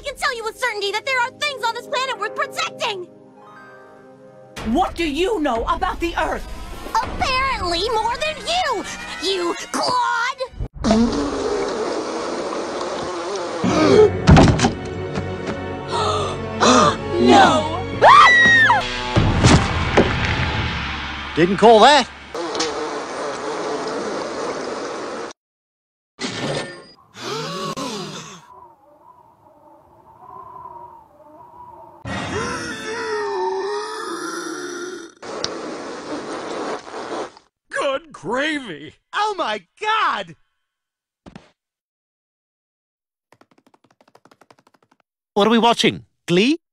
can tell you with certainty that there are things on this planet worth protecting! What do you know about the Earth? Apparently more than you Claude! No! Didn't call that. Good gravy! Oh my God! What are we watching? Glee?